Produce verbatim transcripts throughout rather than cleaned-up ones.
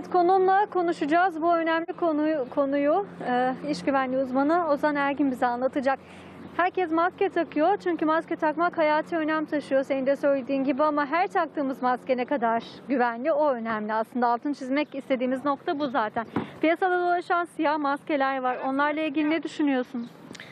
Evet, konuğumla konuşacağız. Bu önemli konuyu, konuyu e, iş güvenliği uzmanı Ozan Ergin bize anlatacak. Herkes maske takıyor çünkü maske takmak hayati önem taşıyor senin de söylediğin gibi, ama her taktığımız maske ne kadar güvenli, o önemli. Aslında altını çizmek istediğimiz nokta bu zaten. Piyasada dolaşan siyah maskeler var. Onlarla ilgili ne düşünüyorsunuz?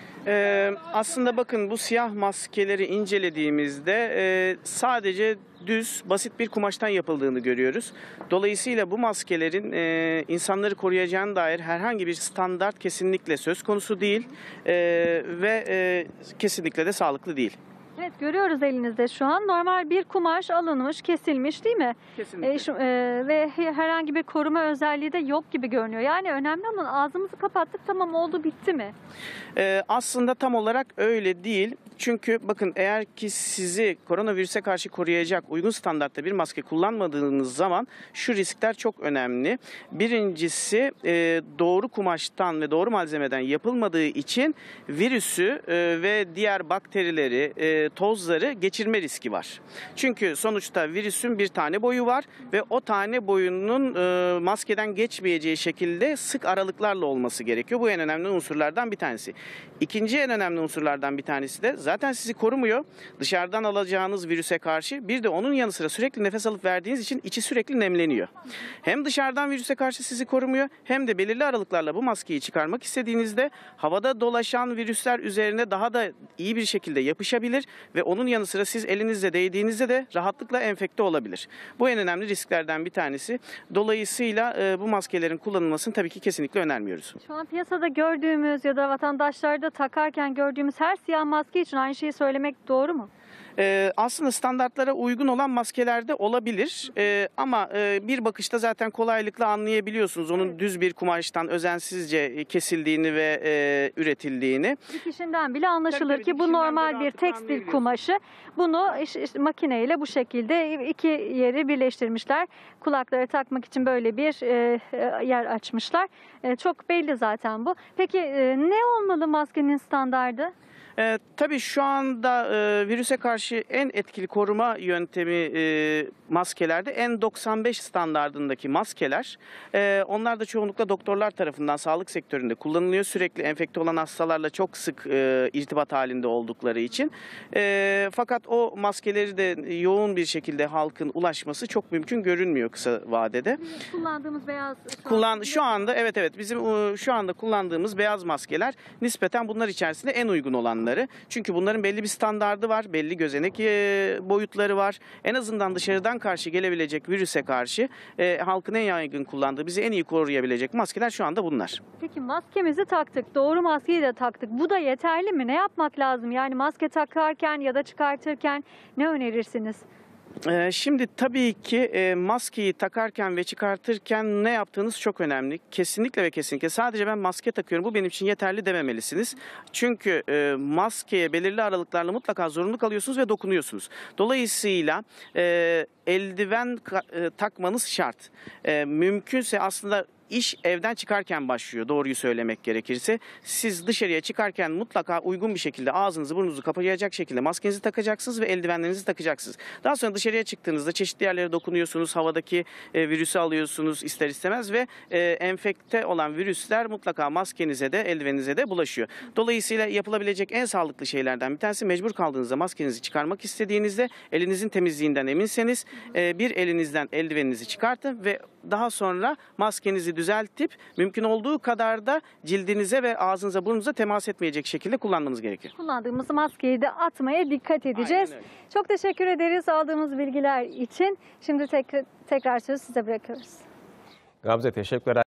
Ee, aslında bakın, bu siyah maskeleri incelediğimizde e, sadece düz, basit bir kumaştan yapıldığını görüyoruz. Dolayısıyla bu maskelerin e, insanları koruyacağına dair herhangi bir standart kesinlikle söz konusu değil e, ve e, kesinlikle de sağlıklı değil. Evet, görüyoruz elinizde şu an. Normal bir kumaş alınmış, kesilmiş değil mi? Kesinlikle. E, şu, e, ve herhangi bir koruma özelliği de yok gibi görünüyor. Yani önemli olan, ağzımızı kapattık, tamam oldu, bitti mi? Ee, aslında tam olarak öyle değil. Çünkü bakın, eğer ki sizi koronavirüse karşı koruyacak uygun standartta bir maske kullanmadığınız zaman şu riskler çok önemli. Birincisi, e, doğru kumaştan ve doğru malzemeden yapılmadığı için virüsü e, ve diğer bakterileri, e, tozları geçirme riski var. Çünkü sonuçta virüsün bir tane boyu var ve o tane boyunun e, maskeden geçmeyeceği şekilde sık aralıklarla olması gerekiyor. Bu en önemli unsurlardan bir tanesi. İkinci en önemli unsurlardan bir tanesi de zaten sizi korumuyor dışarıdan alacağınız virüse karşı. Bir de onun yanı sıra sürekli nefes alıp verdiğiniz için içi sürekli nemleniyor. Hem dışarıdan virüse karşı sizi korumuyor, hem de belirli aralıklarla bu maskeyi çıkarmak istediğinizde havada dolaşan virüsler üzerine daha da iyi bir şekilde yapışabilir ve onun yanı sıra siz elinizle değdiğinizde de rahatlıkla enfekte olabilir. Bu en önemli risklerden bir tanesi. Dolayısıyla e, bu maskelerin kullanılmasını tabii ki kesinlikle önermiyoruz. Şu an piyasada gördüğümüz ya da vatandaşlarda takarken gördüğümüz her siyah maske için aynı şeyi söylemek doğru mu? Ee, aslında standartlara uygun olan maskeler de olabilir ee, ama e, bir bakışta zaten kolaylıkla anlayabiliyorsunuz onun düz bir kumaştan özensizce kesildiğini ve e, üretildiğini. Dikişinden bile anlaşılır Tabii, tabii, ki bu dikişinden normal bile bir rahatlıkla tekstil anlayabiliyorsunuz. kumaşı. Bunu iş, iş, makineyle bu şekilde iki yeri birleştirmişler. Kulakları takmak için böyle bir e, yer açmışlar. E, çok belli zaten bu. Peki e, ne olmalı maskenin standardı? Ee, tabii şu anda e, virüse karşı en etkili koruma yöntemi e, maskelerde N doksan beş standardındaki maskeler. E, onlar da çoğunlukla doktorlar tarafından sağlık sektöründe kullanılıyor. Sürekli enfekte olan hastalarla çok sık e, irtibat halinde oldukları için. E, fakat o maskeleri de yoğun bir şekilde halkın ulaşması çok mümkün görünmüyor kısa vadede. Kullandığımız beyaz... Kullan şu anda evet evet bizim e, şu anda kullandığımız beyaz maskeler nispeten bunlar içerisinde en uygun olanları. Çünkü bunların belli bir standardı var, belli gözenek boyutları var. En azından dışarıdan karşı gelebilecek virüse karşı e, halkın en yaygın kullandığı, bizi en iyi koruyabilecek maskeler şu anda bunlar. Peki maskemizi taktık, doğru maskeyi de taktık. Bu da yeterli mi? Ne yapmak lazım? Yani maske takarken ya da çıkartırken ne önerirsiniz? Ee, şimdi tabii ki e, maskeyi takarken ve çıkartırken ne yaptığınız çok önemli. Kesinlikle ve kesinlikle sadece ben maske takıyorum, bu benim için yeterli dememelisiniz. Çünkü e, maskeye belirli aralıklarla mutlaka zorunlu kalıyorsunuz ve dokunuyorsunuz. Dolayısıyla e, eldiven e, takmanız şart. E, mümkünse aslında İş evden çıkarken başlıyor, doğruyu söylemek gerekirse. Siz dışarıya çıkarken mutlaka uygun bir şekilde ağzınızı burnunuzu kapayacak şekilde maskenizi takacaksınız ve eldivenlerinizi takacaksınız. Daha sonra dışarıya çıktığınızda çeşitli yerlere dokunuyorsunuz, havadaki e, virüsü alıyorsunuz ister istemez ve e, enfekte olan virüsler mutlaka maskenize de eldiveninize de bulaşıyor. Dolayısıyla yapılabilecek en sağlıklı şeylerden bir tanesi, mecbur kaldığınızda maskenizi çıkarmak istediğinizde elinizin temizliğinden eminseniz e, bir elinizden eldiveninizi çıkartın ve daha sonra maskenizi düzeltip mümkün olduğu kadar da cildinize ve ağzınıza burnunuza temas etmeyecek şekilde kullanmanız gerekir. Kullandığımız maskeyi de atmaya dikkat edeceğiz. Çok teşekkür ederiz aldığımız bilgiler için. Şimdi tekrar, tekrar sözü size bırakıyoruz. Gamze, teşekkürler.